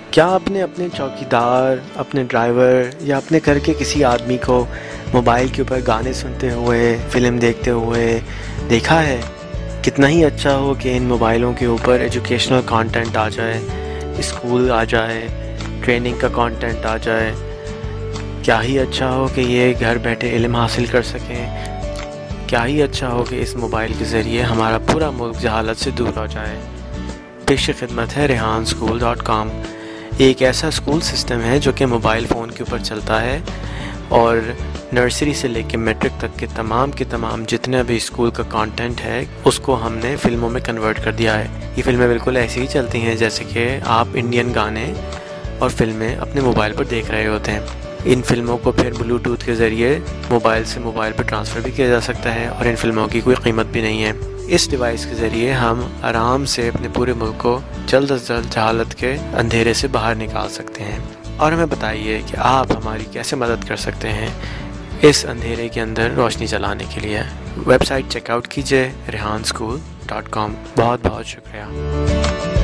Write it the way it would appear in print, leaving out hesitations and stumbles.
क्या आपने अपने चौकीदार, अपने ड्राइवर या अपने घर के किसी आदमी को मोबाइल के ऊपर गाने सुनते हुए, फ़िल्म देखते हुए देखा है? कितना ही अच्छा हो कि इन मोबाइलों के ऊपर एजुकेशनल कंटेंट आ जाए, स्कूल आ जाए, ट्रेनिंग का कंटेंट आ जाए। क्या ही अच्छा हो कि ये घर बैठे इल्म हासिल कर सकें। क्या ही अच्छा हो कि इस मोबाइल के ज़रिए हमारा पूरा मुल्क जहालत से दूर हो जाए। पेश खिदमत है rehanschool.com। एक ऐसा स्कूल सिस्टम है जो कि मोबाइल फ़ोन के ऊपर चलता है और नर्सरी से लेकर मैट्रिक तक के तमाम जितने भी स्कूल का कंटेंट है उसको हमने फ़िल्मों में कन्वर्ट कर दिया है। ये फ़िल्में बिल्कुल ऐसी ही चलती हैं जैसे कि आप इंडियन गाने और फिल्में अपने मोबाइल पर देख रहे होते हैं। इन फिल्मों को फिर ब्लूटूथ के ज़रिए मोबाइल से मोबाइल पर ट्रांसफ़र भी किया जा सकता है और इन फिल्मों की कोई कीमत भी नहीं है। इस डिवाइस के ज़रिए हम आराम से अपने पूरे मुल्क को जल्द अज जल्द जहालत के अंधेरे से बाहर निकाल सकते हैं। और हमें बताइए कि आप हमारी कैसे मदद कर सकते हैं इस अंधेरे के अंदर रोशनी जलाने के लिए। वेबसाइट चेकआउट कीजिए rehanschool.com। बहुत बहुत शुक्रिया।